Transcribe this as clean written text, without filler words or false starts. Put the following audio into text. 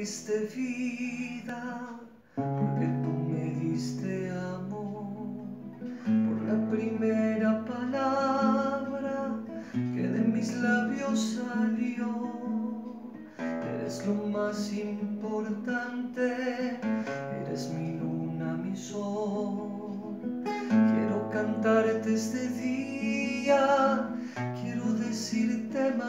diste vida, porque tú me diste amor, por la primera palabra que de mis labios salió. Eres lo más importante, eres mi luna, mi sol. Quiero cantarte este día, quiero decirte más.